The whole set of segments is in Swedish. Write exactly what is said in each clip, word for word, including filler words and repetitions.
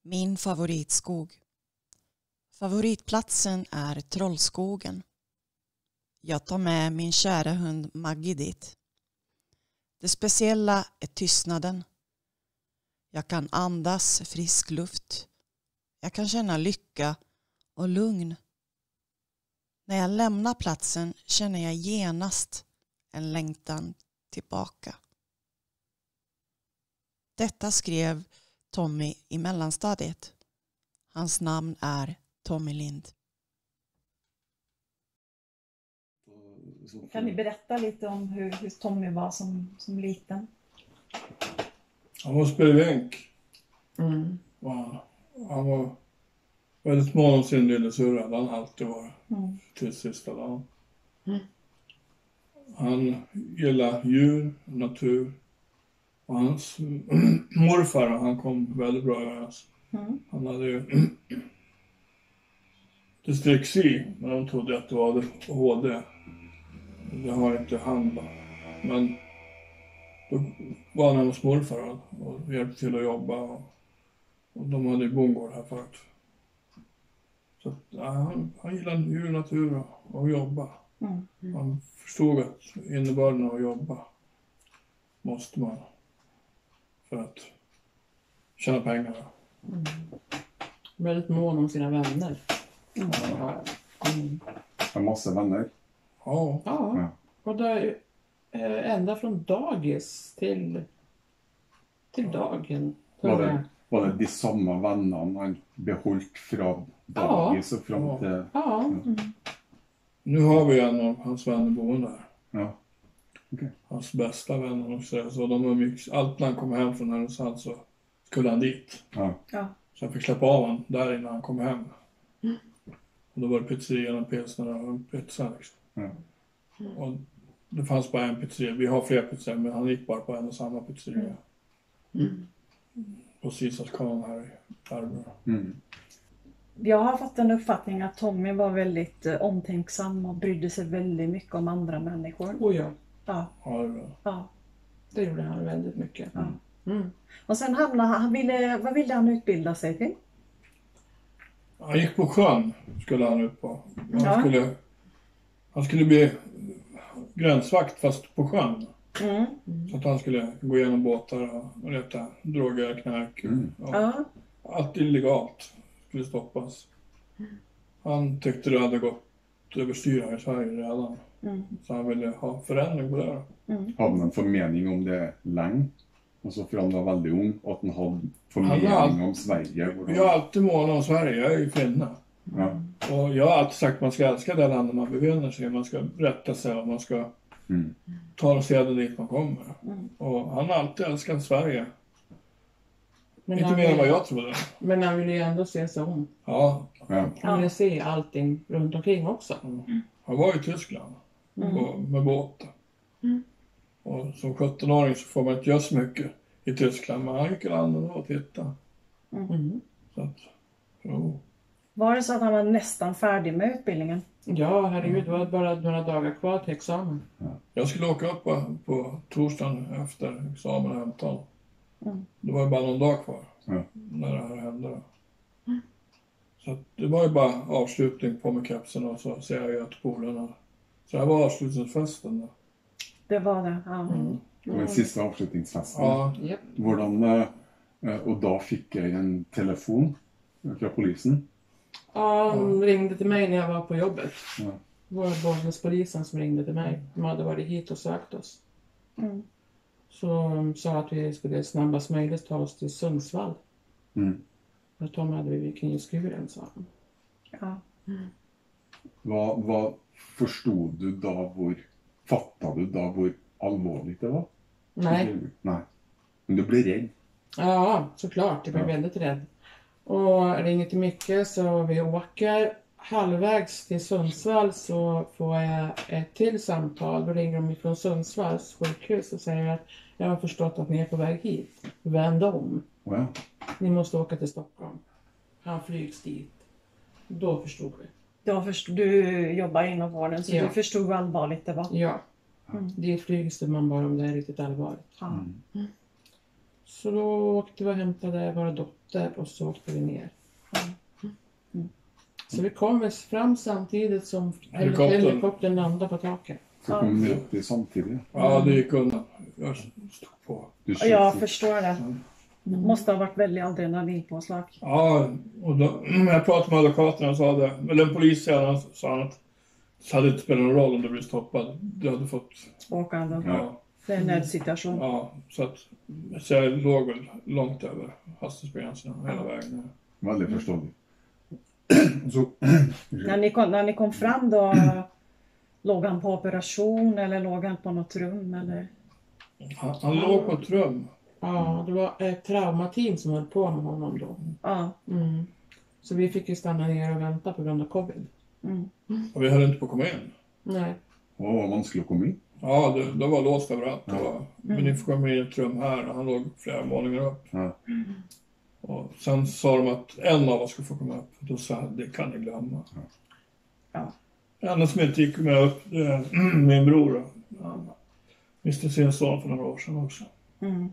Min favoritskog. Favoritplatsen är Trollskogen. Jag tar med min kära hund Maggie dit. Det speciella är tystnaden. Jag kan andas frisk luft. Jag kan känna lycka och lugn. När jag lämnar platsen känner jag genast en längtan tillbaka. Detta skrev Tommy i mellanstadiet. Hans namn är Tommy Lind. Kan ni berätta lite om hur, hur Tommy var som, som liten? Han var spelvänk. Mm. Wow. Han var väldigt mån om sin lilla surra. Han alltid var Mm. till sista dagen. Mm. Han gillar djur, natur. Och hans morfar, han kom väldigt bra överens. Mm. Han hade ju dyslexi, men de trodde att det var A D H D. Det har inte han bara. Men då var han hos morfar och hjälpte till att jobba. Och, och de hade ju bondgård här förut. Så att, ja, han, han gillade djur, natur och, och jobba. Mm. Mm. Han förstod att innebörden av att jobba måste man för att tjäna pengar. Mm. Väldigt mån om sina vänner. Mm. Ja. Mm. En massa vänner. Ja. Ja. Ja. Och där, eh, ända från dagis till, till dagen. Var det, var det de samma vännerna han behållit från dagis och fram Ja. till... Ja. Mm. Nu har vi en av hans vänner boende här. Ja. Okay. Hans bästa vänner också. Så de var mycket, allt när han kom hem från Härnösand så skulle han dit. Ja. Ja. Så jag fick släppa av honom där innan han kom hem. Mm. Och då var det pizzerian och pilsner och en pizza liksom. Ja. Och det fanns bara en pizzeria. Vi har fler pizzerior men han gick bara på en och samma pizzeria. Mm. På Cisarskan här i Arbrå. Mm. Jag har fått en uppfattning att Tommy var väldigt eh, omtänksam och brydde sig väldigt mycket om andra människor. Och ja, Ja, Ja, det var. ja, det gjorde han väldigt mycket. ja. Mm. Och sen hamnade han, han ville, vad ville han utbilda sig till? Han gick på sjön skulle han upp på. Han, Ja. skulle, han skulle bli gränsvakt fast på sjön. Mm. Så att han skulle gå igenom båtar och leta droger, knark. Mm. Och Ja. allt illegalt skulle stoppas. Han tyckte det hade gått överstyr här i Sverige redan. Mm. Så han ville ha förändring på det då. Mm. Hade han en förmening om det länge? Alltså för han var väldigt ung och att han hade Han förmening var all- om Sverige. Och Jag har alltid månat om Sverige, jag är ju finna. Ja. Och jag har alltid sagt att man ska älska det landet man befinner sig i. Man ska rätta sig och man ska Mm. ta och se det dit man kommer. Mm. Och han har alltid älskat Sverige. Men, Inte han, mer än vad jag trodde. men han ville ju ändå se sig om. Ja, Ja. Han ville se allting runt omkring också. han var i Tyskland Mm. och, med båt. Mm. Och som sjutton-åring så får man inte göra så mycket i Tyskland. Men han gick i landet och tittade. Mm. Så att, jo. Var det så att han var nästan färdig med utbildningen? Ja, herregud, det var bara några dagar kvar till examen. Jag skulle åka upp på, på torsdagen efter examen och hämta honom. Mm. Det var ju bara någon dag kvar Ja. när det här hände. Då. Så att det var ju bara avslutning på med kepsen och så ser jag ju att polarna. Så det här var avslutningsfesten då. Det var det, ja. Mm. Det var den sista avslutningsfesten. Ja, Japp. Hvordan, eh, och då fick jag en telefon från polisen. Ja, han ringde till mig när jag var på jobbet. Ja. Det var Bollnäspolisen som ringde till mig. De hade varit hit och sökt oss. Mm. Så de sa att vi skulle snabbast möjligt ta oss till Sundsvall. Mm. För Tom hade vi vid knivskuren, sa han. Ja. Vad, vad förstod du då, hvor, fattade du då hur allvarligt det var? Nej. Nej. Men du blev rädd? Ja, såklart. Jag blev Ja. väldigt rädd. Och ringer till Micke så vi åker. Halvvägs till Sundsvall så får jag ett till samtal. Då ringer de från Sundsvalls sjukhus och säger att jag har förstått att ni är på väg hit. Vänd om. Ja. Ni måste åka till Stockholm. Han flygs dit. Då förstod vi. Då först, du jobbar inom vården så Ja. du förstod hur allvarligt det var. Ja. Mm. Det flygs det man bara om det är riktigt allvarligt. Ja. Mm. Så då åkte vi och hämtade våra dotter och så åkte vi ner. Mm. Så vi kom fram samtidigt som Helikoptern. helikoptern landade på taket. Så kom ni upp i samtidigt. Ja, det gick undan. Jag stod på. Du Och jag skjuter. förstår det. Det måste ha varit väldigt adrenalinpåslag. Ja, och då, jag pratade med advokaterna och sa det. Eller en polis sa han att det hade inte spelat någon roll om du blev stoppad. Du hade fått... Åka ändå. Ja, Det är en nödsituation. ja, så att så jag låg väl långt över hastighetsbegränsningarna hela vägen. Väldigt förståeligt. Så, När ni, kom, när ni kom fram då, låg han på operation eller låg han på något rum? Eller? Han, han låg på ett rum. Ja, det var ett traumateam som höll på med honom då. Ja. Mm. Så vi fick ju stanna ner och vänta på grund av covid. Mm. Och vi höll inte på att komma in. Nej. vad var vanskligt att komma in? Ja, det, det var låst överallt. Det Ja. var, men ni får komma in i ett rum här och han låg flera våningar upp. Ja. Och sen sa de att en av oss skulle få komma upp. Då sa jag, det kan ni glömma. Ja. En som inte gick med upp, det är min bror. Han miste sin son för några år sedan också. Mm.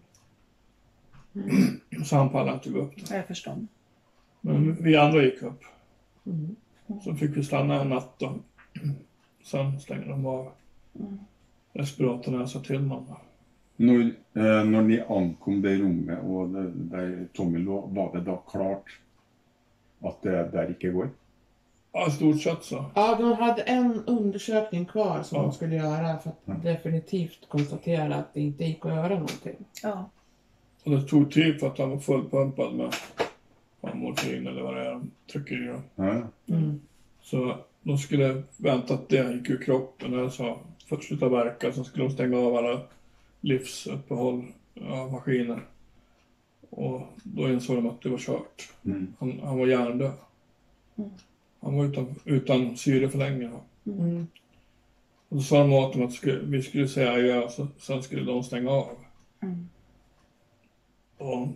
Så han pallade inte gå upp där. Jag förstår. Men vi andra gick upp. Mm. Så fick vi stanna en natt då. Sen stängde de av respiratorn och sa till någon. Når, eh, når ni ankom det rommet, og det, der Tommy lå, var det da klart at det der ikke går? Ja, i stort sett så. Ja, de hade en undersökning kvar som Ja. de skulle göra för att definitivt konstatera att det inte gick att göra någonting. Ja. Och det tog tid för att han var fullpumpad med ja, morfin eller vad det är de trycker i dem. Ja. Mm. Så de skulle vänta att det gick ur kroppen. Jag sa, för att sluta verka så skulle de stänga av alla livsuppehåll av maskiner. Och då insåg de att det var kört. Mm. Han, han var hjärndöd. Mm. Han var utan, utan syre för länge. Mm. Och då sa de åt dem att skulle, vi skulle säga adjö, så sen skulle de stänga av. Mm. Och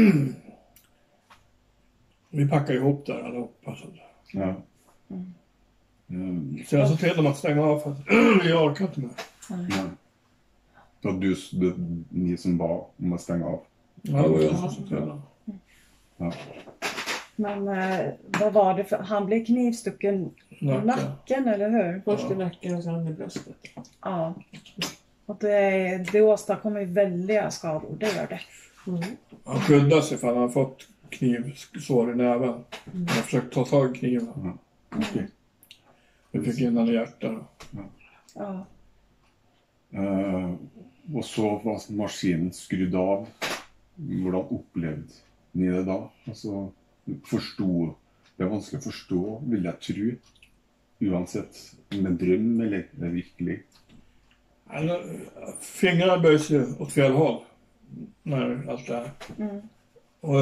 vi packade ihop där allihopa. Så, Ja. Mm. Mm. så jag sa till dem att stänga av för att jag orkar inte mer. Nej. Ja. Så du, du, ni som ba om att stänga av? Ja, det var jag som sa till dem. Ja. Men eh, vad var det för... Han blev knivstucken i Nacken. nacken, eller hur? Först i nacken och sen i bröstet. Ja. Och det, det åstadkommer ju väldiga skador, det gör det. Mm. Han skyddade sig för han hade fått knivsår i näven. Han försökte ta tag i kniven. Okej. Vi fick in den i hjärtat. Ja. Eh, og så var maskinen skrudd av. Hvordan opplevde ni det da? Altså, forstod, det er vanskelig å forstå, vil jeg tro. Uansett om det er en drøm eller det er virkelig. Han, fingrarna böjde sig åt fel håll när allt det här. Mm. Och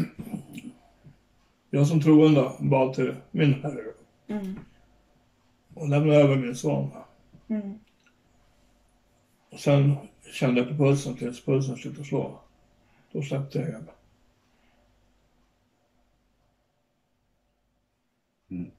jag som troende bad till min herre Mm. och lämnade över min son. Mm. Och sen kände jag på pulsen tills pulsen slutade slå. Då släppte jag över. Mm.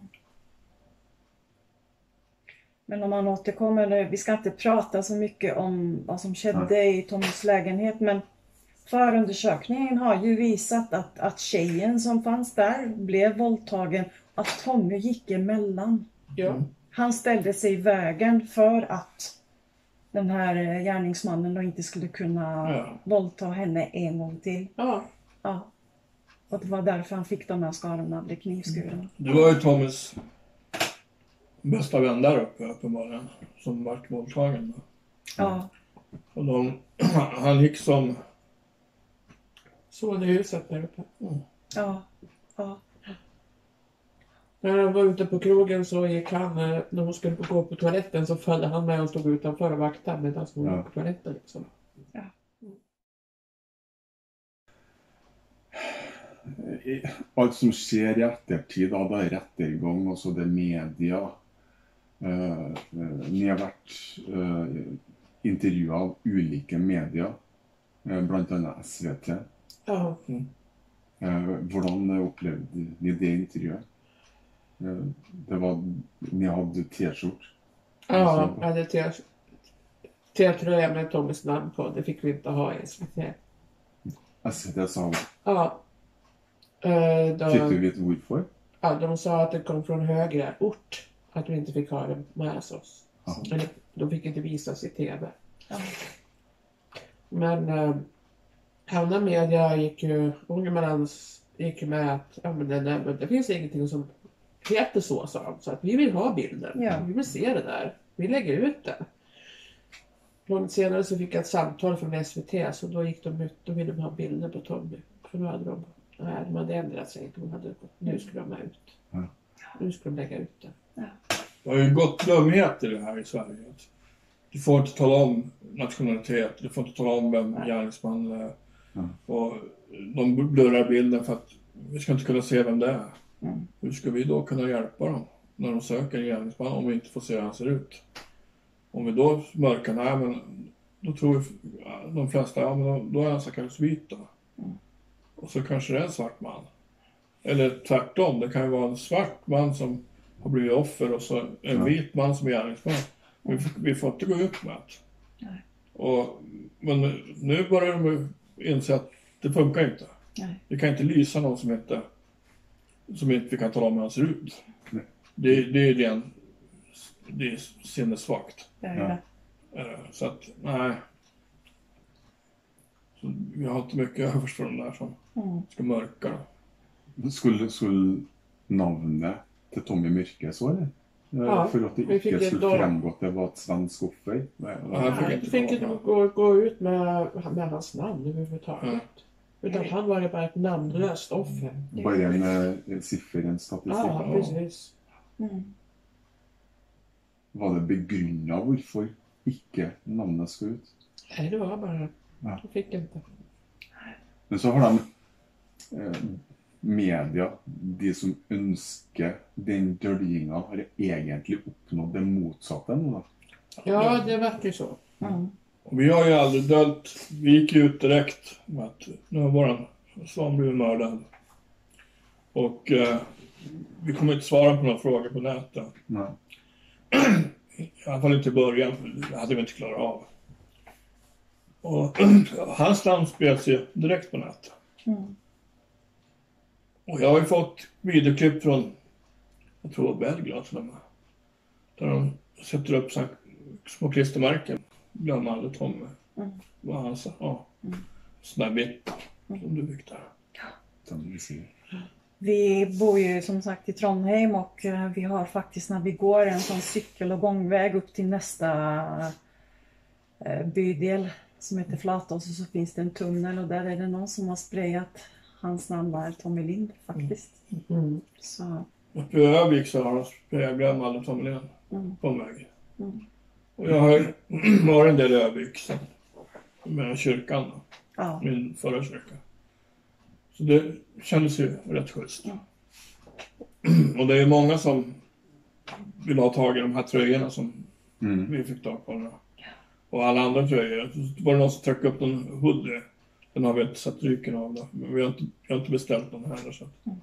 Men om man återkommer nu, vi ska inte prata så mycket om vad som skedde i Tommys lägenhet, men förundersökningen har ju visat att, att tjejen som fanns där blev våldtagen, att Tommy gick emellan. Ja. Han ställde sig i vägen för att den här eh, gärningsmannen då inte skulle kunna Ja. våldta henne en gång till. Ja. Ja. Och det var därför han fick de här skadorna, blev knivskuren. Det var ju Tommys bästa vän där uppe uppenbarligen som vart våldtagen. Ja. Och de, han gick som... Så det huset där uppe. Ja. Ja. När de var ute på krogen så gick han, eh, när hon skulle gå på toaletten så följde han med och stod utanför och vaktade medan hon Ja. gick på toaletten liksom. I- Alt som skjer i ettertid, da, det er rettergang, også det er media. Eh, eh, ni har vært eh, intervjuet av ulike media, eh, blant annet S V T. Ja. Eh, hvordan opplevde ni det intervjuet? Eh, det var, ni hadde T-skjort. Ja, jag hade te- te-tröja med Tommys namn på. Det fick vi inte ha i S V T. S V T sa det. Ja. Eh, de, Fick du veta varför? ja, de sa att det kom från högre ort. Att vi inte fick ha det med oss. Ja. Eller, de fick inte visas i tv. Ja. Men eh, andra media gick ju, Ångermanlands gick ju med att ja, men det, det, det finns ingenting som heter så, sa de. Så att vi vill ha bilden. Ja. Vi vill se det där. Vi lägger ut det. Långt senare så fick jag ett samtal från S V T, så då gick de ut, då ville de ha bilder på Tommy. För då hade de, nej, de hade ändrat sig. De hade, nu skulle de ha ut. Ja. Nu skulle de lägga ut det. Det har ju gått glömhet i det här i Sverige. Du får inte tala om nationalitet, du får inte tala om vem gärningsmannen är. Mm. Och de blurrar bilden för att vi ska inte kunna se vem det är. Mm. Hur ska vi då kunna hjälpa dem när de söker en gärningsman om vi inte får se hur han ser ut? Om vi då mörkar, nej men då tror vi, de flesta, ja men då, då är han säkert vit då. Mm. Och så kanske det är en svart man. Eller tvärtom, det kan ju vara en svart man som har blivit offer och så en Ja. vit man som är gärningsman. Vi, vi får inte gå ut med det. Nej. Och, men nu börjar de inse att det funkar inte. Nej. Vi kan inte lysa någon som inte, som inte vi kan tala om hur han ser ut. Nej. Det, det är ren, det är sinnessvagt. Det är Ja. det. Eh, Så att, nej. Så vi har inte mycket övers för de där som Mm. ska mörka. Skulle, skulle navnet till Tommy mörka så eller? Ja, För att det vi fick inte ett skulle då- framgå att det var ett svenskt offer. Ja, Han fick fick, inte fick komma inte fram. gå, gå ut med, med hans namn överhuvudtaget. Mm. Utan han var ju bara ett namnlöst offer. Bara en eh, siffra, en statistik. Ja, precis. Mm. Var det begrunnet varför inte namnet ska ut? Nej, det var bara, Ja. han fick inte. Men så har de eh, media, de som önskar den döljinga, har egentligen uppnått det motsatta nu då. Ja, det var ju så. Mm. Och vi har ju aldrig dölt, vi gick ju ut direkt med att nu har våran son blivit mördad. Och eh, vi kommer inte svara på några frågor på nätet. Nej. I alla fall inte i början, det hade vi inte klarat av. Och hans namn spreds ju direkt på nätet. Mm. Och jag har ju fått videoklipp från, jag tror Belgrad till och med. Där de sätter upp så små klistermärken. Glöm aldrig Tommy. Mm. Vad han sa. Ja. Mm. Sån där vitt som du fick där. Som vi ser. Vi bor ju som sagt i Trondheim och eh, vi har faktiskt när vi går en sån cykel- och gångväg upp till nästa eh, bydel som heter Flatås, och så finns det en tunnel och där är det någon som har sprayat hans namn var Tommy Lind faktiskt. Mm. Så, Uppe i Övik så har de sprayat glöm aldrig Tommy Lind mm, på en väg. mm. Och jag har ju varit en del i Övik sen. Med kyrkan då. Ja, Min förra kyrka. Så det kändes ju rätt schysst. Ja. Och det är många som vill ha tag i de här tröjorna som Mm. vi fick tag på nu. Och alla andra tröjor. Så var det någon som tryckte upp någon hoodie. Den har vi inte sett ryken av då. Men vi har inte, vi har inte beställt någon heller. Så. Mm.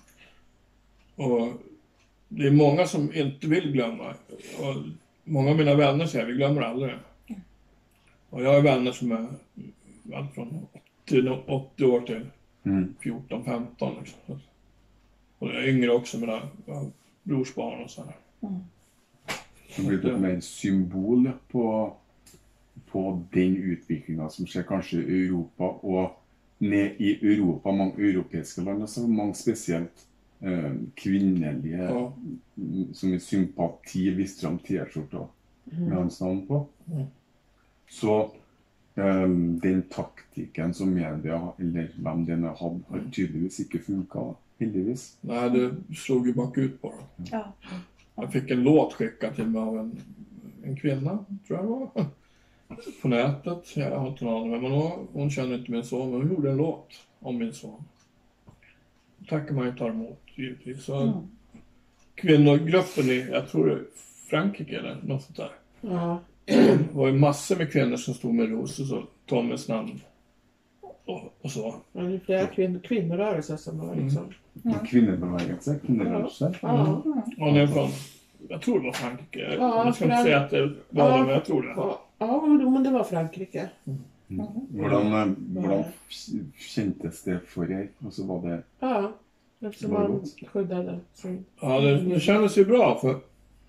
Och det är många som inte vill glömma. Och många av mina vänner säger vi glömmer aldrig. Mm. Och jag har vänner som är allt från åttio år till Mm. fjorton femton liksom. Så- Och jag är yngre också, mina ja, brorsbarn och så här. mm. Det blir det mer en symbol på, på den utvecklingen som sker kanske i Europa och ned i Europa, många europeiska länder, så många speciellt eh, kvinnliga Ja. mm, som i sympati visste om t-skjorta med hans namn på. Mm. Så eh, den taktiken som media, eller vem den har haft, har tydligvis inte funkat, heldigvis. Nej, det slog ju bakut på dem. Ja. Jag fick en låt skickad till mig av en, en kvinna, tror jag det var. På nätet. Jag har inte någon aning, men hon, hon känner inte min son, men hon gjorde en låt om min son. Tackar man ju tar emot, givetvis. Så Mm. kvinnogruppen i, jag tror det är Frankrike eller något sånt där. Ja. Det var ju massor med kvinnor som stod med ros och så Tommys namn. Och, och så. Ja, det är flera kvin- kvinnorörelser som har liksom. En kvinnobevegelse, kvinnorörelse. Ja. Och det är från, jag tror det var Frankrike. Ja, jag ska inte Frank- säga att det var Ja. det, men jag tror det. Ja, ja, men det var Frankrike. Hvordan, eh, hvordan kändes det för er? Och så var det... Ja, eftersom Var det man gott? skyddade sig. Ja, det, det kändes ju bra för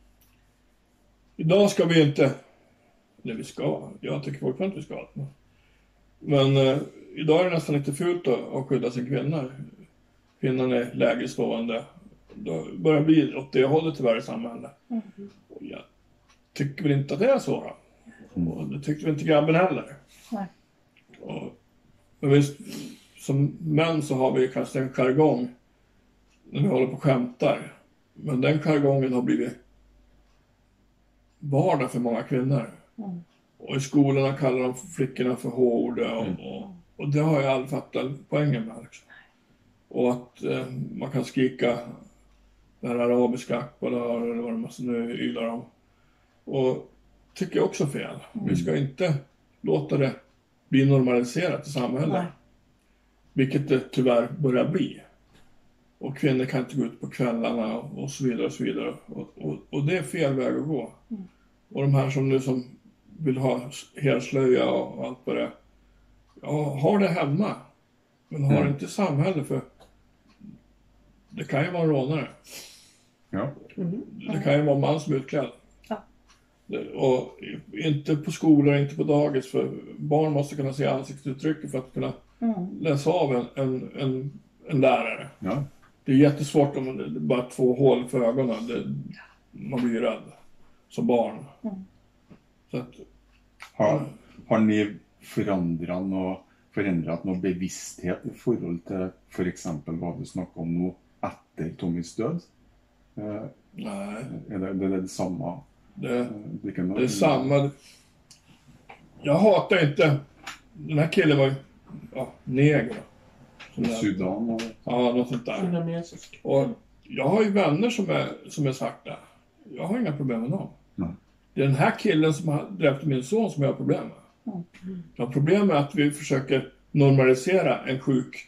idag ska vi inte, eller vi ska, jag tycker fortfarande att vi ska. Men, men eh, idag är det nästan inte fult att, att skydda sin kvinna. Kvinnan är lägre stående. Då börjar bli åt det hållet tyvärr i samhället. Mm. Och jag tycker väl inte att det är så då. Och det tyckte väl inte grabben heller. Nej. Och, men visst, som män så har vi kanske en jargong när vi håller på och skämtar. Men den jargongen har blivit vardag för många kvinnor. Mm. Och i skolorna kallar de flickorna för hårda. Och, och, och det har jag aldrig fattat poängen med. Liksom. Och att eh, man kan skrika den arabiska akbar eller vad de måste nu ylar om. Och tycker jag också fel. Mm. Vi ska inte låta det bli normaliserat i samhället. Nej. Vilket det tyvärr börjar bli. Och kvinnor kan inte gå ut på kvällarna och så vidare och så vidare. Och, och, och det är fel väg att gå. Mm. Och de här som nu som vill ha helslöja och allt vad det är. Ja, har det hemma. Men har Mm. det inte i samhället för det kan ju vara en rånare. Ja. Mm. Det kan ju vara en man som är utklädd. Ja. Det- Och inte på skolor, inte på dagis. För barn måste kunna se ansiktsuttryck för att kunna Mm. läsa av en, en, en, en lärare. Ja. Det är jättesvårt om det är bara två hål för ögonen. Det, man blir ju rädd som barn. Mm. Så att, Har, har ni förändrat något, förändrat någon bevissthet i förhåll till för exempel vad du snackade om nu efter Tommys död? Eh, nej, är det, det är det samma? det, Eh, vilken- det är samma. Jag hatar inte. Den här killen var ju ja, neger. Som det- Sudan och... Ja, något sånt där. Vietnamesisk. Och jag har ju vänner som är, som är svarta. Jag har inga problem med dem. Nej. Det är den här killen som har dräpt min son som jag har problem med. Mm. Jag har problem med att vi försöker normalisera en sjuk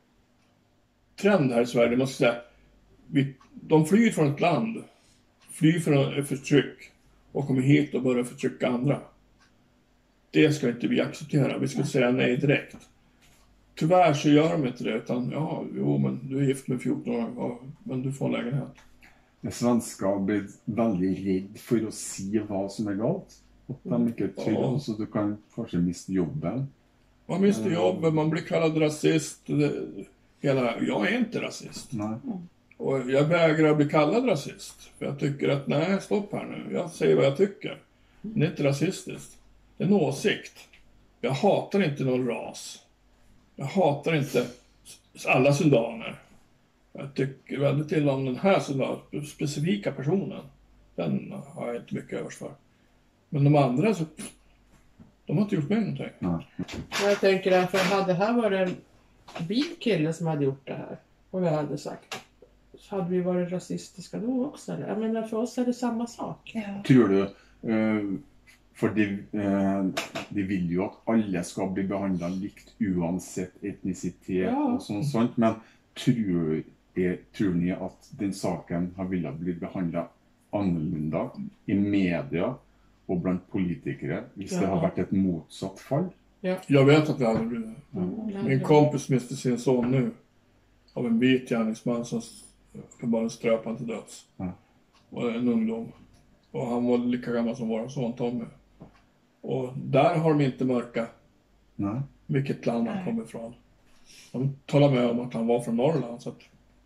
trend här i Sverige. Man ska säga, vi, de flyr från ett land, flyr från ett förtryck och kommer hit och börjar förtrycka andra. Det ska inte vi acceptera. Vi ska säga nej direkt. Tyvärr så gör de inte det, utan ja, jo, men du är gift med fjorton år, ja, men du får en lägenhet. De svenska blir väldigt rädd för att se vad som är galt. Att de inte är trygga, Ja. så du kan kanske mista jobben. Man mister jobbet, man blir kallad rasist. Det, hela, jag är inte rasist. Nej. Och jag vägrar bli kallad rasist. För jag tycker att, nej, stopp här nu. Jag säger vad jag tycker. Det är inte rasistiskt. Det är en åsikt. Jag hatar inte någon ras. Jag hatar inte alla sudaner. Jag tycker väldigt illa om den här sudan, specifika personen. Den har jag inte mycket övers för. Men de andra, så, de har inte gjort mig någonting. Nej. Men jag tänker att för hade det här varit en vit kille som hade gjort det här och vi hade sagt, så hade vi varit rasistiska då också. Eller? Jag menar, för oss är det samma sak. Ja. Tror du, eh, för de, eh, de vill ju att alla ska bli behandlade likt oavsett etnicitet Ja. och sånt, sånt. Men tror, er, tror ni att den saken har velat bli behandlad annorlunda i media och bland politiker hvis det Ja. har varit ett motsatt fall? Jag vet att det hade blivit det. Mm. Min kompis miste sin son nu av en vit gärningsman som bara ströp han till döds. Ja. Och en ungdom. Och han var lika gammal som vår son Tommy. Och där har de inte mörka Nej. vilket land han Nej. kommer ifrån. De talar med om att han var från Norrland. Så, att,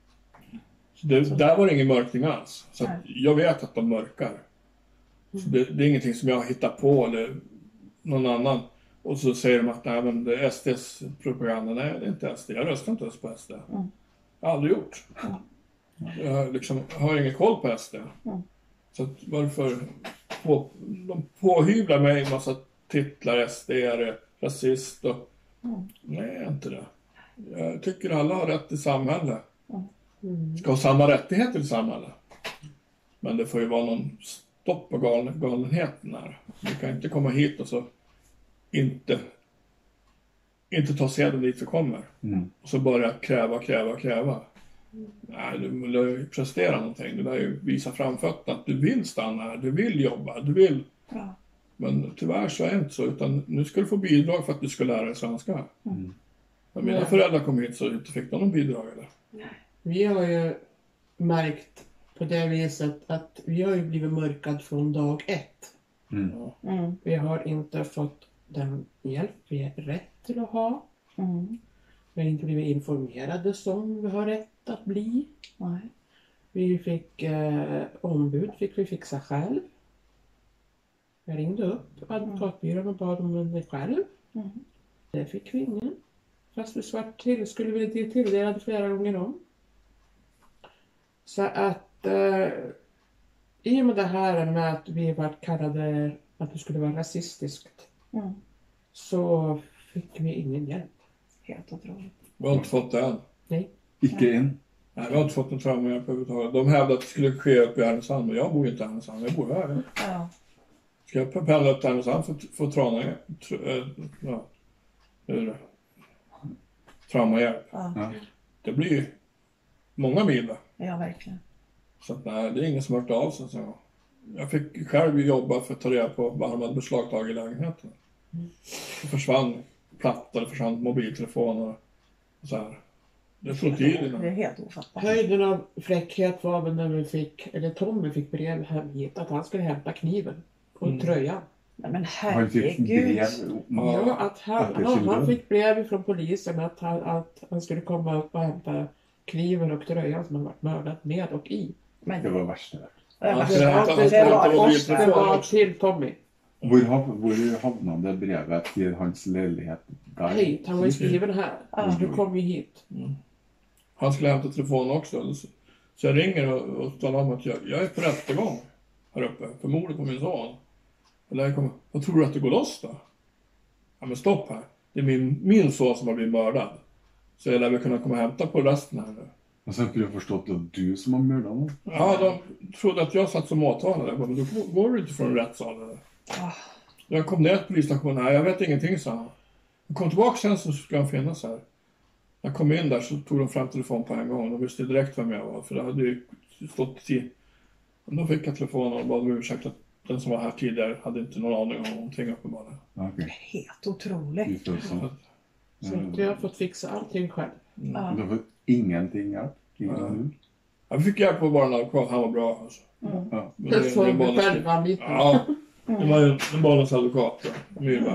så det, där var det ingen mörkning alls. Så att Nej. jag vet att de mörkar. Så det, det är ingenting som jag har hittat på eller någon annan. Och så säger de att nej, men det är S D:s propaganda. Nej, det är inte S D. Jag röstar inte ens på S D. Mm. Jag har aldrig gjort. Jag har liksom, har ingen koll på S D. Mm. Så att varför på, de påhyvlar mig en massa titlar, S D är rasist och Mm. nej, jag är inte det. Jag tycker alla har rätt i samhället. Mm. Ska ha samma rättigheter i samhället. Men det får ju vara någon stopp på galen, galenheten här. Vi kan inte komma hit och så inte inte ta seden dit vi kommer. Mm. Och så börja kräva, kräva, kräva. Nej, du vill ju prestera någonting. Du vill ju visa framfötterna att du vill stanna här, du vill jobba, du vill. Ja. Men tyvärr så är det inte så, utan nu ska du få bidrag för att du ska lära dig svenska. Mm. När mina Nej. föräldrar kom hit så inte fick de någon bidrag eller? Vi har ju märkt på det viset att vi har ju blivit mörkad från dag ett. Mm. Ja. Mm. Vi har inte fått den hjälp vi är rätt till att ha. Mm. Vi har inte blivit informerade som vi har rätt att bli. Nej. Vi fick eh, ombud, fick vi fixa själv. Jag ringde upp advokatbyrån och bad om det själv. Mm. Det fick vi ingen. Fast vi svart till skulle vi bli tilldelade flera gånger om. Så att eh, i och med det här med att vi var kallade att det skulle vara rasistiskt Mm. så fick vi ingen hjälp. Helt otroligt. Vi har inte fått det än. Nej. Icke än. Nej, vi har inte fått någon traumahjälp överhuvudtaget. De hävdade att det skulle ske upp i Härnösand, men jag bor ju inte i Härnösand, jag bor här. Ja. Ska jag pendla upp till Härnösand för, för trana, tr, äh, ja, hur är det? Traumahjälp? Ja. Ja. Det blir ju många mil va? Ja, verkligen. Så att, nej, det är ingen som har hört av sig. Så. Jag fick själv jobba för att ta reda på vad de hade beslagtagit i lägenheten. Det försvann plattor, det försvann mobiltelefoner och så här. Det tog tid Det är innan. helt ofattbart. Höjden av fräckhet var väl när vi fick, eller Tommy fick brev hem hit att han skulle hämta kniven och Mm. tröjan. Nej, men Har inte fick herregud. brev. Ja, att han, Att det ja, skulle han gå. fick brev från polisen att han, att han skulle komma upp och hämta kniven och tröjan som han varit mördad med och i. Men Det var värst det. det var- Ja, det var- var- det var- det var- det Det var till Tommy. Hvor, hav- hvor havna det brevet til hans leilighet der? Hej, han var ju skriven här. Ja. Du kom ju hit. Mm. Han skulle hämta telefonen också. Så, så jag ringer och, och talar om att jag, jag är på rättegång här uppe för mordet på min son. Eller jag kommer, vad tror du att det går loss då? Ja men stopp här. Det är min, min son som har blivit mördad. Så jag lär väl kunna komma och hämta på resten här nu. Og så har jag förstått att du som har mördat honom. Ja, de trodde att jag satt som åtalare. Jag bara, men då går du inte från rättssalen eller? Ah. Jag kom ner till polisstationen. Nej, jag vet ingenting, sa han. Jag kom tillbaka sen så skulle han finnas här. När jag kom in där så tog de fram telefon på en gång. De visste direkt vem jag var. För det hade ju stått i... Då fick jag telefonen och bad om ursäkt att den som var här tidigare hade inte någon aning om någonting uppenbarligen. Ja, okej. Helt otroligt. Just det, så. Så att jag har fått fixa allting själv. Ja. Du har fått ingenting hjälp? Ingen Ja. Jag fick hjälp av bara en advokat. Han var bra alltså. Mm. Ja. Men det- Som det var- själv anlitad. Ja, det var ju en barnens advokat. Ja. Myrberg.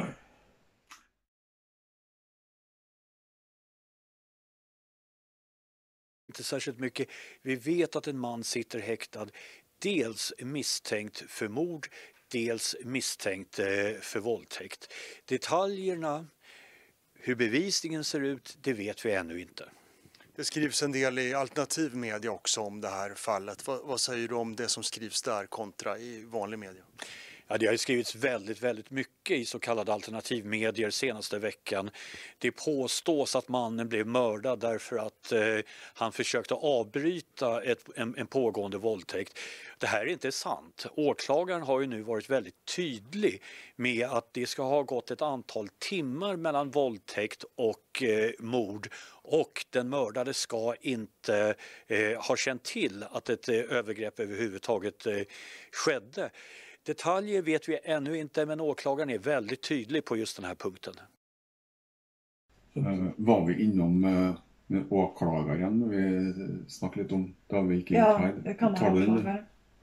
Inte särskilt mycket. Vi vet att en man sitter häktad, dels misstänkt för mord, dels misstänkt eh, för våldtäkt. Detaljerna, hur bevisningen ser ut, det vet vi ännu inte. Det skrivs en del i alternativ media också om det här fallet. Vad, vad säger du om det som skrivs där kontra i vanlig media? Ja, det har ju skrivits väldigt, väldigt mycket i så kallade alternativmedier senaste veckan. Det påstås att mannen blev mördad därför att eh, han försökte avbryta ett, en, en pågående våldtäkt. Det här är inte sant. Åklagaren har ju nu varit väldigt tydlig med att det ska ha gått ett antal timmar mellan våldtäkt och eh, mord. Och den mördade ska inte eh, ha känt till att ett eh, övergrepp överhuvudtaget eh, skedde. Detaljer vet vi ännu inte, men åklagaren är väldigt tydlig på just den här punkten. Uh, var vi inom uh, med åklagaren när vi snackade lite om det har vi gick in Ja, här. det kan Tar man du den? åklagare.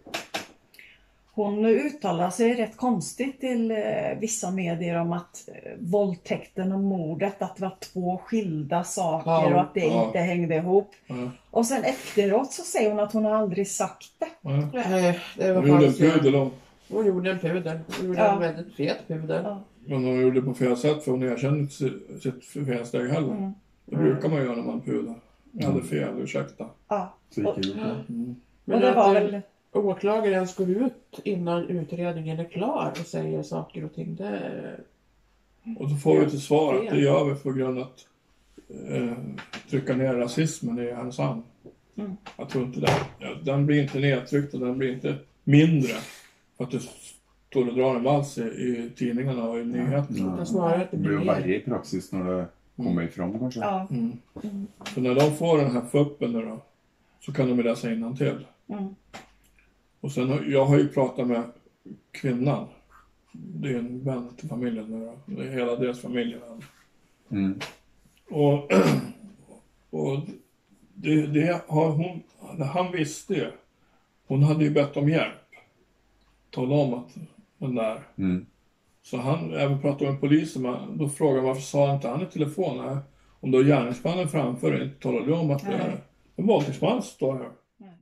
Hon uttalar sig rätt konstigt till eh, vissa medier om att eh, våldtäkten och mordet, att det var två skilda saker Ja, och att det ja. inte hängde ihop. Ja. Och sen efteråt så säger hon att hon har aldrig sagt det. Ja. Nej, det var De gjorde en falskt. pudel om. Hon gjorde en pudel. Hon gjorde Ja. en väldigt fet pudel. Ja. Men de gjorde det på fel sätt för hon erkände inte sitt- sitt felsteg heller. Mm. Det brukar man göra när man pudlar. Jag hade fel, ursäkta. Ja. Så gick jag gjort det. Mm. Men Och det att var eh, väl... åklagaren går ut innan utredningen är klar och säger saker och ting. Det... Och så får vi till svar att det gör vi på grund av att eh, trycka ner rasismen i Härnösand. Mm. Jag tror inte det. Ja, den blir inte nedtryckt och den blir inte mindre för att det står och drar en vals i, i tidningarna och i nyheterna. Det snarare att det Det blir blir ju mer. värre i praxis när det kommer fram kanske. Ja. Mm. Så när de får den här fuppen nu då, så kan de ju läsa innantill. Mm. Och sen har, jag har ju pratat med kvinnan. Det är en vän till familjen nu då. Det är hela deras familj. Mm. Och, och det, det har hon, han visste ju. Hon hade ju bett om hjälp. Tala om att den där. Mm. Så han även pratade med polisen. Men då frågade han varför sa inte han i telefon här? Om då gärningsmannen framför inte talade om att det är en våldtäktsman som står här.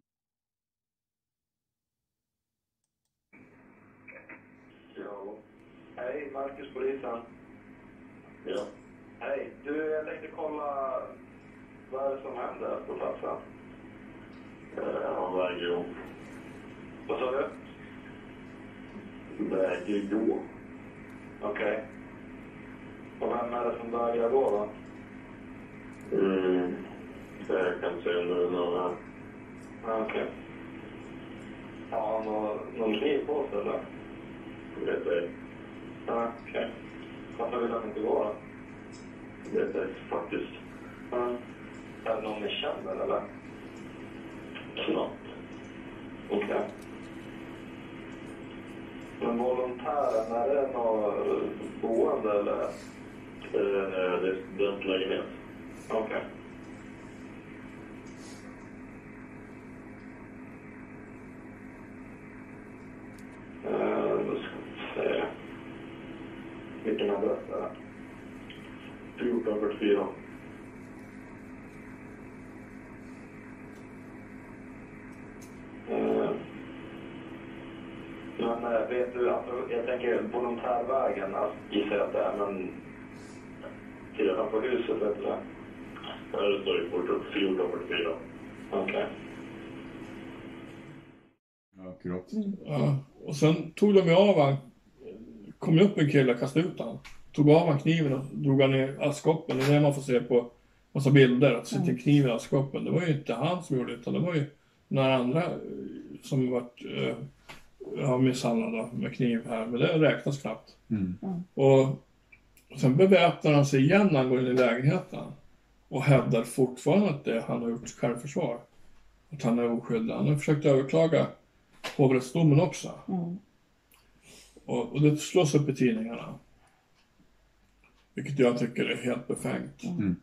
Ja. Hej, Marcus polisen. Ja. Hej, du, jag tänkte kolla vad är det som händer på platsen? Ja, väger upp. Vad sa du? Väger gå. Okej. Okay. Och vem är det som väger gå då? Mm, det kan jag se under några. Okej. Okay. Har han någon, någon kniv på sig eller? Vet ej. Ja, okej. Okay. Varför vill han inte gå då? Vet ej, faktiskt. Ja. Är det någon ni känner eller? Knappt. Okej. Okay. Men volontären, är det något boende eller? Eh, det är studentlägenhet. Okej. Okay. Uh, då ska vi se. Vilken adress är det? fjorton fyrtiofyra. Uh, men uh, vet du, alltså, jag tänker volontärvägen, alltså, gissar jag att det är, men till utanför huset, vet du det? Ja, det står i fjorton fyrtiofyra. Okej. Okay. Akkurat. Mm. Ja, och sen tog de av han, kom upp en kille och kastade ut han. Tog av han kniven och drog han i askkoppen. Det är det man får se på massa bilder, att sätta en kniv i askkoppen. Det var ju inte han som gjorde det, utan det var ju några andra som varit äh, ja, misshandlade med kniv här. Men det räknas knappt. Mm. Mm. Och sen beväpnar han sig igen när han går in i lägenheten. Och hävdar fortfarande att det han har gjort självförsvar. Att han är oskyldig. Han har försökt överklaga hovrättsdomen också. Mm. Och, och det slås upp i tidningarna. Vilket jag tycker är helt befängt. Mm.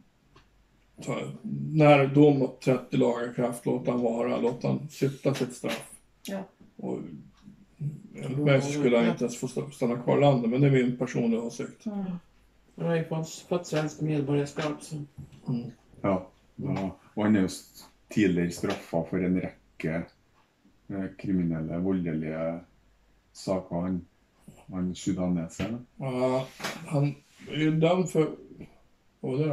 Så, när dom mot trettio lagar kraft, låt han vara. Låt han sitta sitt straff. Ja. Och enligt mig så skulle han inte ens få stanna kvar i landet. Men det är min personliga åsikt. Mm. Han har ju fått, fått svensk medborgarskap. Så. Mm. Ja, ja, og han er jo tidligere straffa for en rekke eh, kriminelle, voldelige saker. Han, han sudaneser. Ja, han är ju dömd för... Vad var det?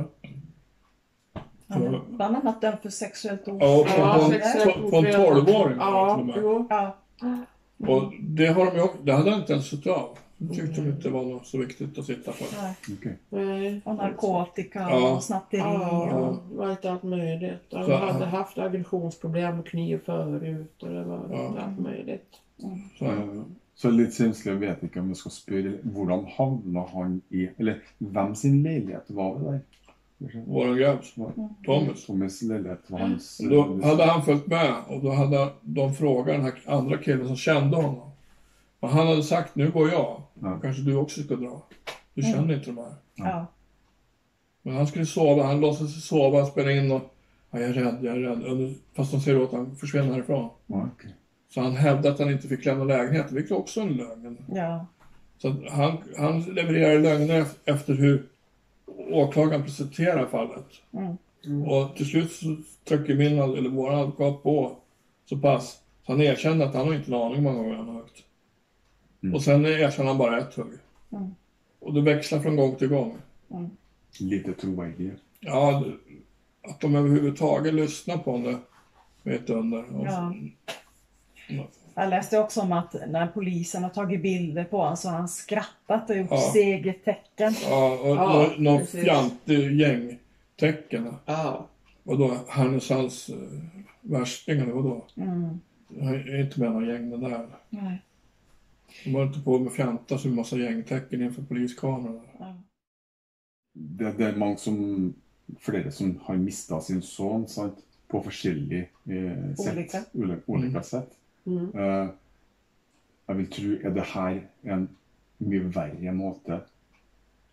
Han är bland annat dömd för sexuellt Ja, ofredande. på, Ja, på, sexuellt på, på en ofredande. tolvåring. Ja, till och med. jo. Ja. Och det har de ju också, det hade han inte ens suttit av. Det tyckte de inte var något så viktigt att sitta för. Nej. Okay. Nej. Och narkotika Ja. och snatteri. Ja, Och... det var inte allt möjligt. Han Så- hade haft aggressionsproblem med kniv förut och det var Ja. inte allt möjligt. Så, Eh, Så litt synslig, jeg vet ikke om jeg skal spørre, hvordan havna han i, eller hvem sin leilighet var det der? våran grabb, Thomas. Thomas leilighet var hans... Då hade han följt med och då hade de frågat den här andra killen som kände honom. Och han hade sagt, nu går jag. Ja. Kanske du också ska dra. Du känner Mm. inte de här. Ja. Men han skulle sova, han låtsades sova, spela in och ja, jag är rädd, jag är rädd. Och fast de säger åt han försvinner härifrån. Ja, okej. Så han hävdade att han inte fick lämna lägenheten, vilket också är en lögn. Ja. Så att han, han levererar lögner efter hur åklagaren presenterar fallet. Mm. Och till slut så trycker min, eller vår advokat på så pass. Så han erkänner att han har inte en aning många gånger han har högt. Mm. Och sen erkänner han bara ett hugg. Mm. Och det växlar från gång till gång. Mm. Lite troverdig. Ja, det- att de överhuvudtaget lyssnar på det vet under. Och Ja. Ja. Jag läste också om att när polisen har tagit bilder på honom så har han skrattat och gjort Ja. segertecken. Ja, och Ja, nå- någon precis. fjantig gängtecken. Ja. Och då Härnösands uh, värstingar, och då Mm. Jag är inte med någon gäng den där. Nej. De var inte på med fjantar som en massa gängtecken inför poliskamerorna. Ja. Det, det er mange som, flere som har mistet sin son, sant? På forskjellig eh, sett. Olika. Ule- Olika Mm. sett. Mm. Eh, jeg vil tro, er det her en mye verre måte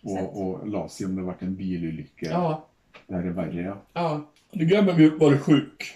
Och, och la sig om det varit en bilolycka. Ja. Det här är värre, ja. Ja. Det grabben vi varit sjuk.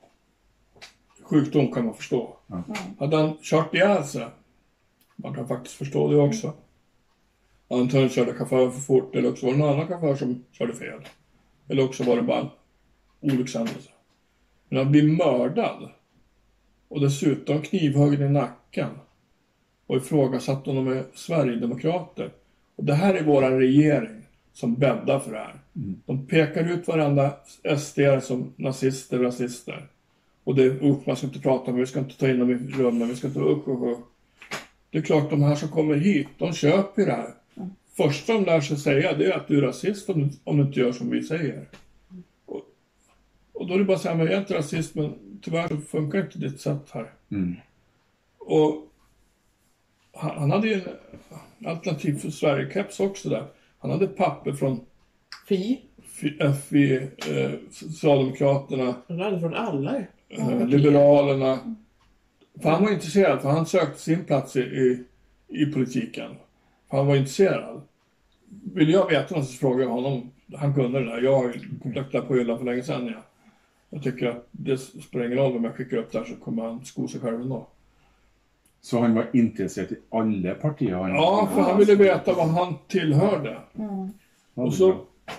Sjukdom kan man förstå. Ja. Hade han kört ihjäl sig? Man kan faktiskt förstå det också. Antagligen körde chauffören för fort, eller också var det någon annan chaufför som körde fel. Eller också var det bara en olyckshändelse. Men han blir mördad. Och dessutom knivhuggen i nacken. Och ifrågasatt om de är Sverigedemokrater. Och det här är våran regering som bäddar för det här. Mm. De pekar ut varandra S D som nazister, rasister. Och det är usch, man ska inte prata om, vi ska inte ta in dem i rummen, vi ska inte usch, usch, usch. Det är klart, de här som kommer hit, de köper det här. Mm. Första de lär sig säga, det är att du är rasist om du, om du inte gör som vi säger. Mm. Och, och då är det bara att säga, men jag är inte rasist, men tyvärr så funkar inte ditt sätt här. Mm. Och han, han hade ju en alternativ för Sverige-keps också där. Han hade papper från F I. F I, eh, Socialdemokraterna. Han hade från alla. Eh, Liberalerna. För han var intresserad, för han sökte sin plats i, i, i politiken. För han var intresserad. Vill jag veta något så frågade jag honom. Han kunde det där. Jag har ju lagt där på hyllan för länge sedan. Ja. Jag tycker att det spelar ingen roll om jag skickar upp där så kommer han sko sig själv ändå. Så han var intresserad i alla partier? Ja, för han ville veta vad han tillhörde. Mm. Och så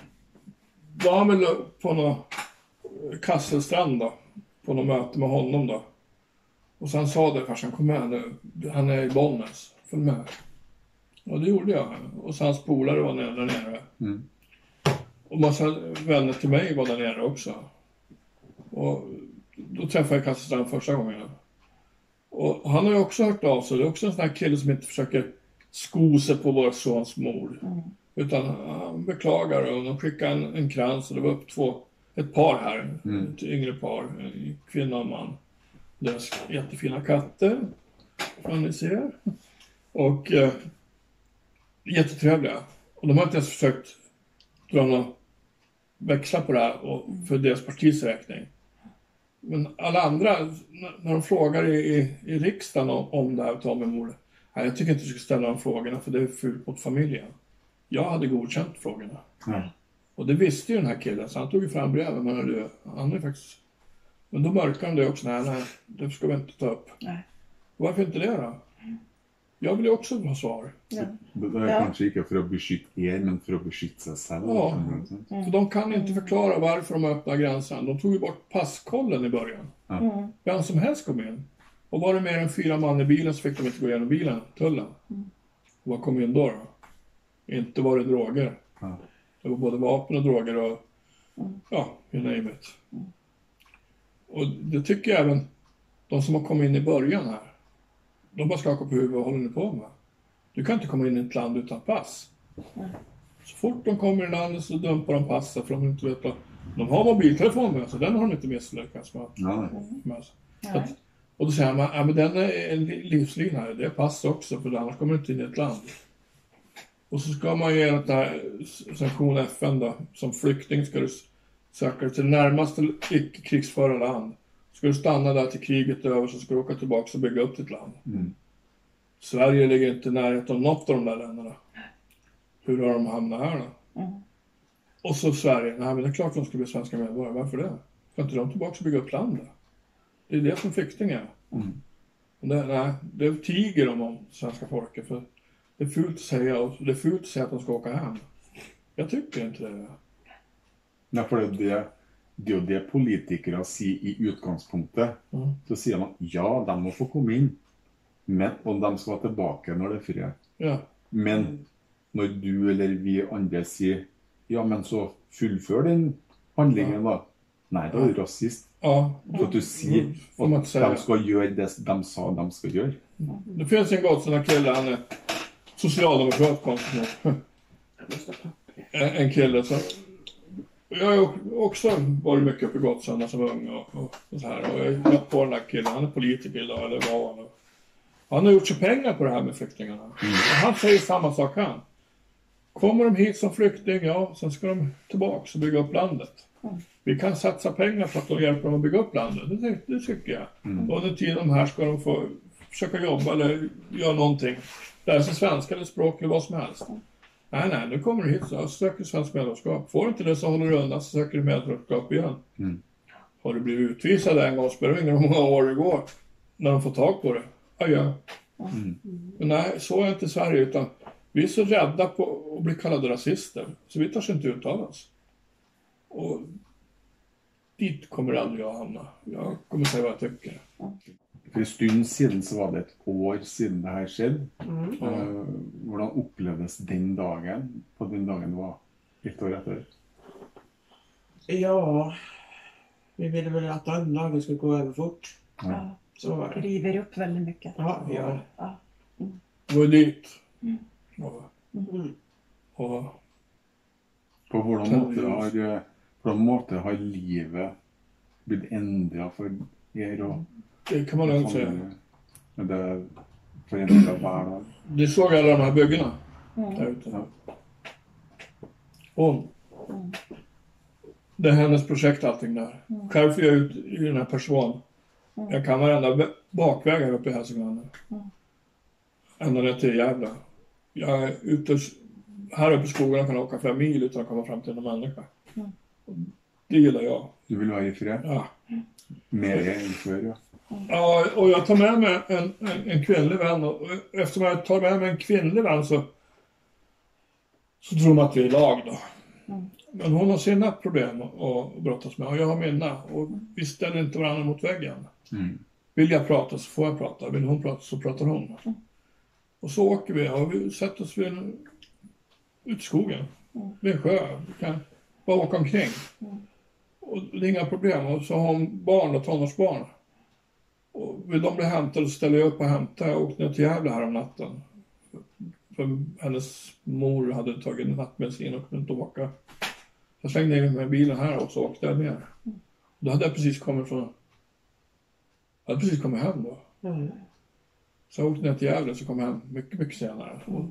var han väl på någon Kasselstrand då. På något möte med honom då. Och sen sa det, farsan kom med nu. Han är i Bollnäs. Följ med. Och det gjorde jag. Och så hans polare var nere, där nere. Mm. Och massa vänner till mig var där nere också. Och då träffade jag Kasselstrand första gången. Och han har ju också hört av sig. Det är också en sån här kille som inte försöker sko sig på vår sons mord. Mm. Utan han beklagar och de skickade en, en krans. Och det var upp två, ett par här. Mm. Ett yngre par. En kvinna och man. Deras jättefina katter. Som ni ser. Och eh, jättetrevliga. Och de har inte ens försökt dra någon växla på det här. Och för deras partis räkning. Men alla andra, när de frågar i, i, i riksdagen om, om det här Tommy-mordet. Nej, jag tycker inte du ska ställa de frågorna för det är fult mot familjen. Jag hade godkänt frågorna. Mm. Och det visste ju den här killen så han tog ju fram breven. Men det, han är faktiskt... Men då mörkade han det också. Nej, nej, det ska vi inte ta upp. Nej. Varför inte det då? Jag vill ju också ha svar. Ja. Det är ja. Kanske inte för att beskytta er, men för att beskytta sig själv. Ja, mm. för de kan inte förklara varför de öppnar gränsen. De tog ju bort passkollen i början. Mm. Vem som helst kom in. Och var det mer än fyra man i bilen så fick de inte gå igenom bilen, tullen. Mm. Vad kom in då då? Inte var det droger. Mm. Det var både vapen och droger och mm. ja, you name it. Mm. Och det tycker jag även de som har kommit in i början här. De bara skakar på huvudet och håller ni på med. Du kan inte komma in i ett land utan pass. Mm. Så fort de kommer i landet så dumpar de passet för de inte vet vad. De har mobiltelefon med så den har de inte misslyckats med. Mm. med. Att, och då säger man, ja men den är en livslin här, det är pass också för annars kommer du inte in i ett land. Och så ska man ge den här sanktion F N då, som flykting ska du söka dig till närmaste icke-krigsföra land. Ska du stanna där till kriget är över så ska du åka tillbaka och bygga upp ditt land. Mm. Sverige ligger inte i närheten av något av de där länderna. Hur har de hamnat här då? Mm. Och så Sverige, nej men det är klart att de ska bli svenska medborgare. Varför det? Ska inte de tillbaka och bygga upp landet? Det är det som flykting är. Mm. Det, nej, det tiger de om svenska folket. För det är fult att säga, och det är fult att säga att de ska åka hem. Jag tycker inte det. Nej, för det, det är det politiker säger i utgångspunktet. Mm. Så säger man, ja, de måste få komma in. Men, och de ska vara tillbaka när det är fria. Ja. Men när du eller vi andra säger, ja men så fullför den handlingen då. Nej, då är du rasist. Ja. För att du säger mm. att de ska göra det de sa de ska göra. Mm. Det finns en Gottsson kille, han är socialdemokrat konstigt. en, en kille som... Jag har också varit mycket uppe i Gottsson som ung och, och, och så här. Och jag har gått på den där killen, han är politiker idag, eller var han. Han har gjort sig pengar på det här med flyktingarna. Mm. Och han säger samma sak han. Kommer de hit som flykting, ja, sen ska de tillbaka och bygga upp landet. Mm. Vi kan satsa pengar på att de hjälper dem att bygga upp landet, det, det tycker jag. Mm. Och under tiden här ska de få försöka jobba eller göra någonting. Lära sig svenska eller språk eller vad som helst. Nej, nej, nu kommer du hit så söker svensk medborgarskap. Får du inte det så håller du undan så söker du medborgarskap igen. Mm. Har du blivit utvisad en gång spelar det ingen hur många år det går när de får tag på det. Adjö. Mm. Men nej, så är inte i Sverige utan vi är så rädda på att bli kallade rasister så vi tar sig inte uttala oss. Och dit kommer aldrig jag hamna. Jag kommer säga vad jag tycker. For en stund siden så var det ett år siden det här skjedde. Mm. Uh, hvordan opplevdes den dagen, på den dagen det var ett år efter? Ja, vi ville väl att den dagen skulle gå över fort. Ja. Så var Det det. river upp väldigt mycket. Ja, vi gör det. Ja. Gå dit. Mm. Och, Mm. och På hvordan måte har, på hvordan måte har livet blitt endret for er og det kan man lugnt säga. Men det förändrar hver dag. Du såg alla de här byggena Mm. där ute. Ja. Hon. Mm. Det är hennes projekt allting där. Mm. Själv får jag ut i den här personen. Mm. Jag kan varenda b- bakväg här uppe i Hälsingland. Mm. Ända ner till Gävle. Jag är ute här uppe i skogen kan jag åka flera mil utan att komma fram till en människa. Mm. Det gillar jag. Du vill vara i fred? Ja. Mer än förr, ja. Ja, och jag tar med mig en, en, en kvinnlig vän och eftersom jag tar med mig en kvinnlig vän så så tror man att vi är lag då. Mm. Men hon har sina problem att brottas med och jag har mina och vi ställer inte varandra mot väggen. Mm. Vill jag prata så får jag prata, vill hon prata så pratar hon. Mm. Och så åker vi och vi sätter oss vid en, ut i skogen, Mm. vid en sjö, vi kan bara åka omkring. Mm. Och det är inga problem och så har hon barn och tonårsbarn. Och vill de bli hämtade så ställer jag upp och hämtar. Jag åkte ner till Gävle här om natten. För hennes mor hade tagit en nattmedicin och kunde inte åka. Jag slängde in med bilen här och så åkte jag ner. Mm. Då hade jag precis kommit från... Jag hade precis kommit hem då. Mm. Så jag åkte ner till Gävle så kom jag hem mycket, mycket senare. Och,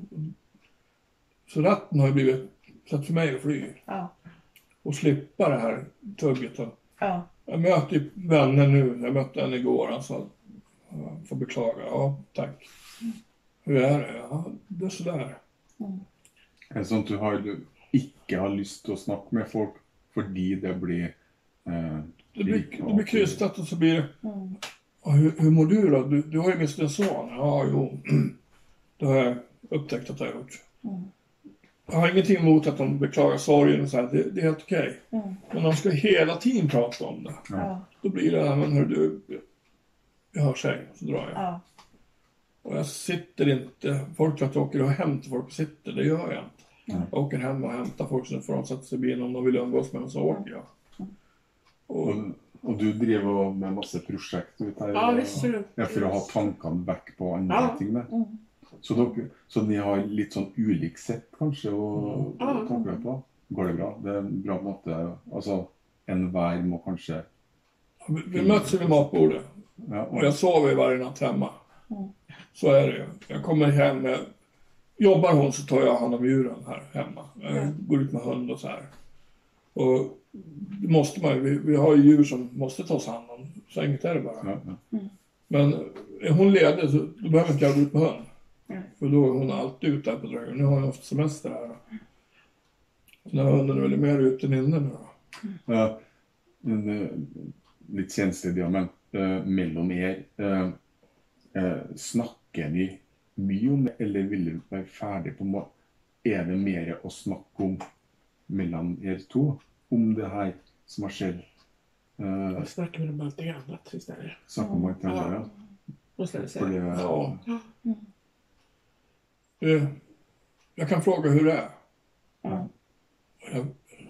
så ratten har ju blivit sätt för mig att fly. Ja. Och slippa det här tugget. Och, Ja. jag möter ju vänner nu. Jag mötte en igår. Han sa, jag får beklaga. Ja, tack. Hur är det? Ja, det är sådär. Mm. Er det sånn at du har, du ikke har lyst til å snakke med folk fordi det blir eh, Det blir, det blir krystat och så blir det... Mm. Ja, hur, hur mår du då? Du, du har ju mist en son. Ja, jo. Det har jag upptäckt att jag har gjort. Mm. Jag har ingenting emot att de beklagar sorgen och så här. Det, det är helt okej. Mm. Men de ska hela tiden prata om det. Ja. Då blir det här, men hör du... Jag hör sig, så drar jag. Ja. Och jag sitter inte... Folk tror att jag åker och hämtar folk och sitter. Det gör jag inte. Mm. Jag åker hem och hämtar folk så får de sätta sig i bilen om de vill umgås med mig så åker jag. Och, Og, og du driver med masse prosjekt ut her, Ja, visst ser du. ja, for å ha tankene vekk på andre Ja. ting. Der. Mm. Så, dere, så ni har litt sånn ulik sett, kanskje, å Ja. å tanke på? Går det bra? Det er en bra måte. Altså, enhver må kanskje vi, vi möts vid matbordet. ja, Och jag sover varje natt hemma. Mm. Så är det ju. Jag kommer hem med... Jobbar hon så tar jag hand om djuren här hemma. Jag Mm. går ut med hund och så här. Och det måste man ju. Vi, vi har ju djur som måste tas hand om. Så enkelt är det bara. ja, ja. Men är hon ledig så då behöver inte jag gå ut med hund. Mm. För då är hon alltid ute där på Drögen. Nu har hon haft semester här. Så den här hunden är väl mer ute än inne nu då. Ja, en, eh, litt kjenslig, ja, men eh, mellom er, eh, eh, snakker ni mye om det, eller vil dere være ferdig på må- Er det mer å snakke om mellom er to, om det her som har skjedd? Eh, Jag snackar med dem om allting annat istället. snakke om alt det andre, ja. Måste jag For säga. det, Ja. Mm. Eh, Jag kan fråga hur det är. Ja. Jag,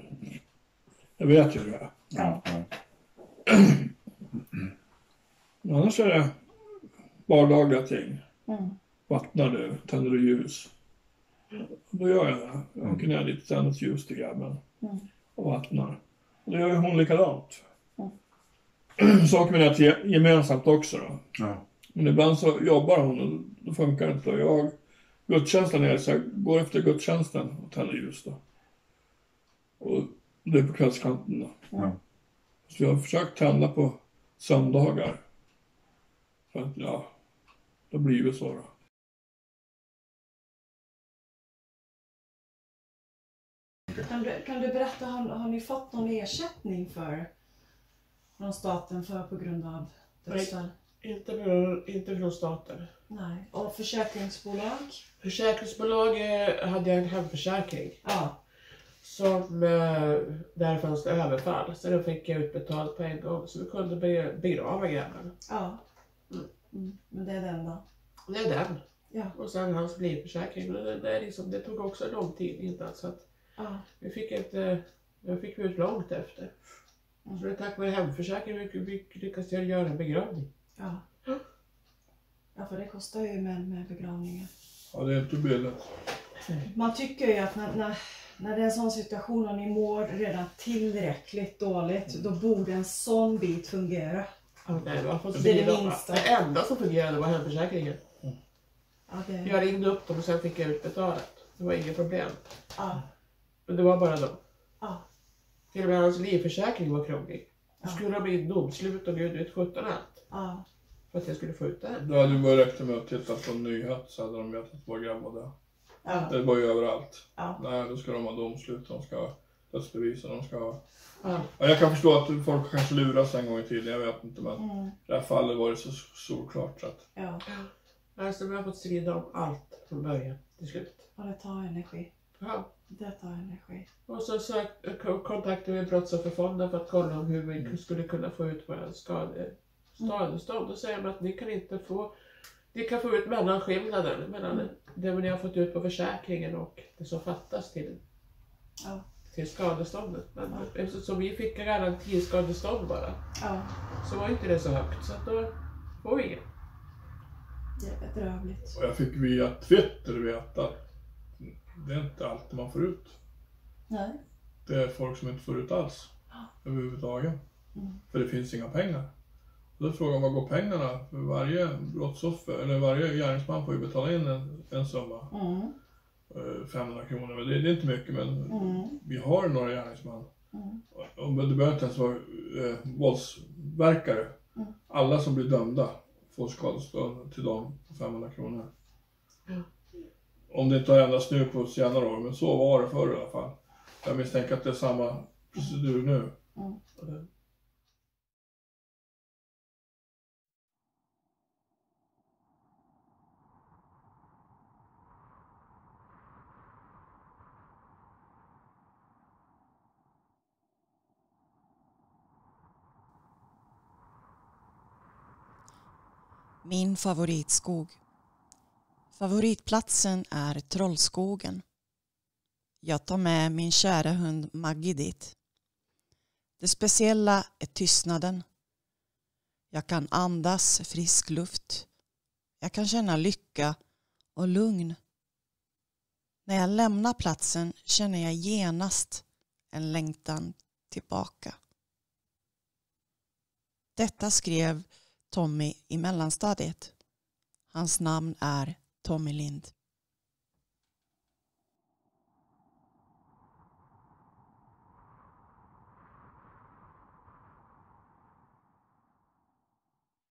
jag vet ju hur det är. ja, ja. Men annars är det vardagliga ting. Mm. Vattnar du, tänder du ljus. Då gör jag det. Jag åker ner dit och tänder ett ljus till grabben. Mm. Och vattnar. Och då gör ju hon likadant. Mm. Så åker vi ner till ge- gemensamt också då. ja. Men ibland så jobbar hon och då funkar det inte. Och jag, gudstjänsten nere så jag går efter gudstjänsten och tänder ljus då. Och det är på kvällskanten då. ja. Så jag har försökt tända på söndagar. För att ja, det blir ju så då. Kan du, kan du berätta, har, har ni fått någon ersättning för från staten för på grund av dödsfall? Inte, från- inte från staten. Nej. Och försäkringsbolag? Försäkringsbolag eh, hade jag en hemförsäkring. Ja. Som, eh, där fanns det överfall. Så då fick jag utbetalt på en gång. Så vi kunde be- begrava grabben. Ja. Mm. Mm. Men det är den då? Det är den. Ja. Och sen hans livförsäkring. Och det, det, är liksom, det tog också lång tid innan. Så att Ja. vi fick inte, jag fick ut långt efter. Mm. Så det är tack vare hemförsäkringen vi, vi lyckades jag göra en begravning. Ja. Ja, för det kostar ju med, med begravningen. Ja, det är inte billigt. Man tycker ju att när, när, när det är en sån situation och ni mår redan tillräckligt dåligt, då borde en sån bit fungera. Ja, nej, det, var Det är det minsta. det enda som fungerade var hemförsäkringen. Ja, det, Jag ringde upp dem och sen fick jag utbetalat. Det var inget problem. ja, Men det var bara dem. ja, Till och med hans livförsäkring var krånglig. Då Ja. skulle de bli domslut och gud vet sjutton allt. ja, För att jag skulle få ut det här. Då hade det bara räckt med att titta på en nyhet så hade de vetat att vår grabb var där. ja, Det var ju överallt. ja. Nej, då ska de ha domslut, de ska ha dödsbevis, de ska ha... Ja. Ja, jag kan förstå att folk kanske luras en gång i tiden, jag vet inte, men Mm, i det här fallet var det så solklart så att... ja. Alltså vi har fått strida om allt från början till slut. Och det tar energi. Ja. Det tar energi. Och så sök, kontaktade vi Brottsofferfonden för att kolla om hur vi skulle kunna få ut våra skade, skadestånd. Då säger de att ni kan inte få, ni kan få ut mellanskillnaden mellan det ni har fått ut på försäkringen och det som fattas till, Ja, till skadeståndet. Men Ja. eftersom vi fick garantiskadestånd bara ja. så var inte det så högt så att då får vi inget. Det är bedrövligt. Och jag fick via Twitter veta att det är inte alltid man får ut. Nej. Det är folk som inte får ut alls. Överhuvudtaget. Mm. För det finns inga pengar. Och då frågar man, var går pengarna? För varje brottsoffer, eller varje gärningsman får ju betala in en, en summa. Mm, eh, femhundra kronor. Men det, det är inte mycket, men mm, vi har några gärningsmän. mm. Och, och det behöver inte ens vara eh, våldsverkare. Mm. Alla som blir dömda får skadestånd till dem på femhundra kronor. Mm. Om det inte har ändrats nu på senare år, men så var det förr i alla fall. Jag misstänker att det är samma procedur nu. Mm. Eh, Min favoritskog. Favoritplatsen är Trollskogen. Jag tar med min kära hund Maggie dit. Det speciella är tystnaden. Jag kan andas frisk luft. Jag kan känna lycka och lugn. När jag lämnar platsen känner jag genast en längtan tillbaka. Detta skrev Tommy i mellanstadiet. Hans namn är Tommy Lind.